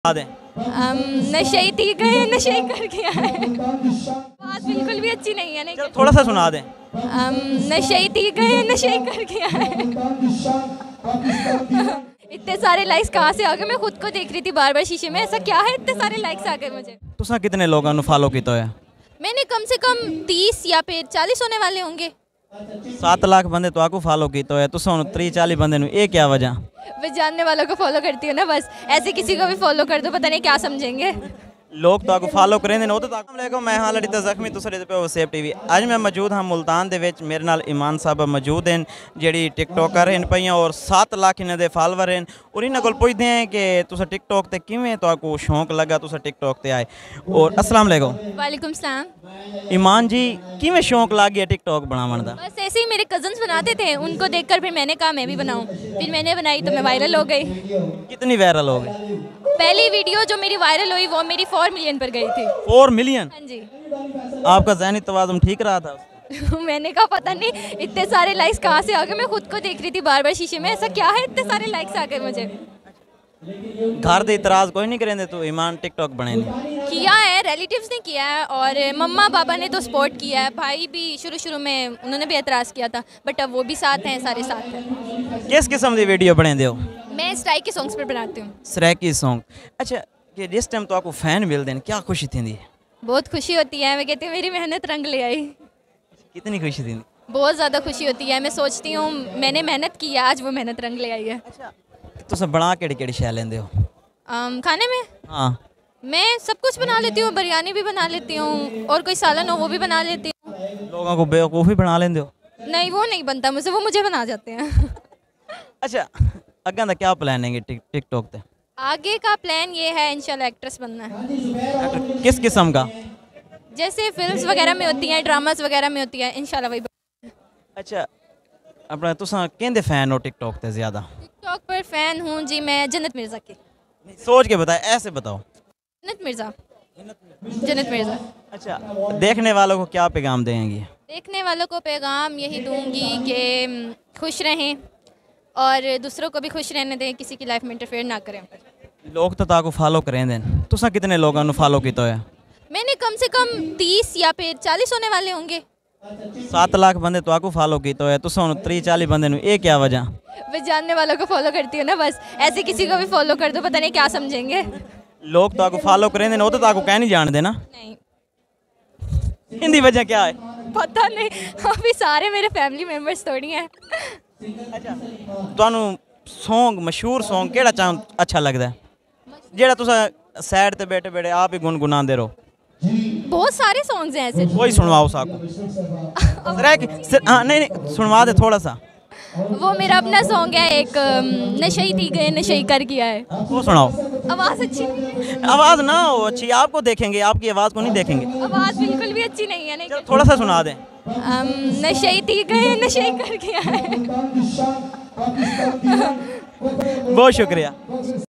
नशे ही थी गए नशे ही कर गया है। बात बिल्कुल भी अच्छी नहीं है। नहीं थोड़ा सा सुना दें। नशे ही थी गए नशे ही कर गया है। इतने सारे लाइक्स कहाँ से आ गए? मैं खुद को देख रही थी बार बार शीशे में, ऐसा क्या है इतने सारे लाइक्स आ गए मुझे। तुसा कितने लोगों ने फॉलो किया है? मैंने कम से कम 30 या फिर 40 होने वाले होंगे। 7 लाख बंदे तो आपको फॉलो किया है, तुसा 30-40 बंदे ने, ये क्या वजह? बस जानने वालों को फॉलो करती हूँ ना, बस ऐसे किसी को भी फॉलो कर दो, पता नहीं क्या समझेंगे। लोग तो आपको फॉलो करेंगे ना। तो मैं हाँ लड़िता जख्मी तुस पे सेफ टीवी। अज मैं मौजूद हाँ मुल्तान दे विच, मेरे नाल ईमान साहब मौजूद हैं जी टिकटॉकर हैं पईयां और 7 लाख इन्हां दे फॉलोवर हैं। और इन्हां कोल पुछदे हैं कि तुस टिकटॉक ते किवें तुहानू शौक लगा, तुस टिकटॉक ते आए। और अस्सलाम वालेकुम। वालेकुम सलाम। ईमान जी किवें शौक लग गया टिकटॉक बनावन दा? बस ऐसे ही मेरे कजन्स बनाते थे, उनको देखकर फिर मैंने कहा मैं भी बनाऊं। फिर मैंने बनाई तो मैं वायरल हो गई। कितनी वायरल हो गई? पहली वीडियो जो मेरी वायरल हुई वो मेरी 4 मिलियन पर गई थी। 4 मिलियन? हाँ जी। आपका ज़हनी तवाज़ुन ठीक रहा था? मैंने कहा पता नहीं इतने सारे लाइक्स कहाँ से आ गए। मैं खुद को देख रही थी बार बार शीशे में, ऐसा क्या है इतने सारे लाइक्स आ गए मुझे। घर दे इतराज़ कोई नहीं करेंगे तो ईमान टिकटॉक बने नहीं? किया है, रिलेटिव्स ने किया है और मम्मा पापा ने तो सपोर्ट किया है। भाई भी शुरू में उन्होंने भी एतराज़ किया था, बट अब वो भी साथ हैं, सारे साथ हैं। किस किस्म की वीडियो बने दो? मैं स्ट्राइक के सॉन्ग्स पर बनाती हूँ। स्ट्राइक की सॉन्ग? अच्छा, कि जिस टाइम तो आपको फैन मिलते हैं क्या खुशी थी? बहुत खुशी होती है। मैं कहती हूँ मेरी मेहनत रंग ले आई। कितनी खुशी थी? बहुत ज़्यादा खुशी होती है। मैं सोचती हूँ मैंने मेहनत की है, आज वो मेहनत रंग ले आई है। अच्छा, तो सब बना केड़ी शै लेंदे हो? खाने में? हाँ, मैं सब कुछ बना लेती हूँ। बिरयानी भी बना लेती हूँ और कोई सालन हो वो भी बना लेती हूँ। लोगों को बेवकूफ़ी बना लेंदे हो? नहीं, वो नहीं बनता मुझसे, वो मुझे बना जाते हैं। अच्छा, अग्गां दा क्या प्लान है टिकटॉक पे? आगे का प्लान ये है इंशाल्लाह एक्ट्रेस बनना है। किस किस्म का? जैसे फिल्म्स वगैरह में होती हैं, ड्रामास वगैरह में होती है, इंशाल्लाह वही। अच्छा, अपना तुसा केंदे फैन हो टिकटॉक पे ज़्यादा? टिकटॉक पर फैन हूँ जी मैं जन्नत मिर्ज़ा की। सोच के बताए, ऐसे बताओ। जन्नत मिर्ज़ा। जन्नत मिर्ज़ा। अच्छा, देखने वालों को क्या पैगाम देंगी? देखने वालों को पैगाम यही दूंगी कि खुश रहें और दूसरों को भी खुश रहने दें, किसी की लाइफ में इंटरफेयर ना करें। लोग तो ताको फॉलो करें दें, तुसा कितने लोगों ने फॉलो किया है? मैंने कम से कम 30 या फिर 40 होने वाले होंगे। 7 लाख बंदे तो आपको फॉलो किया है, तुसा 30-40 बंदे ने, ये क्या वजह? बस जानने वालों को फॉलो करती हूँ ना, बस ऐसे किसी को भी फॉलो कर दो, पता नहीं क्या समझेंगे। लोग तो आपको फॉलो करें दें, वो तो आपको कह नहीं जान देना। नहीं, इनकी वजह क्या है? पता नहीं, अभी सारे मेरे फैमिली मेम्बर्स थोड़ी हैं। अच्छा, तुहानू सॉन्ग मशहूर सॉन्ग केड़ा अच्छा लगता है जेड़ा तुसा साइड ते बैठे बैठे आप ही गुनगुनाते रहो? बहुत सारे सॉन्ग्स हैं ऐसे। कोई सुनवाओ साको। हाँ नहीं सुनवा दे थोड़ा सा। वो मेरा अपना सॉन्ग है एक, नशे ही थी गए नशे ही कर गया है। वो सुनाओ। आवाज़ अच्छी नहीं है। आवाज़ ना हो अच्छी, आपको देखेंगे, आपकी आवाज़ को नहीं देखेंगे। आवाज़ बिल्कुल भी अच्छी नहीं है। नहीं, थोड़ा सा सुना दें। नशे ही थी गए नशे ही कर गया है। बहुत शुक्रिया।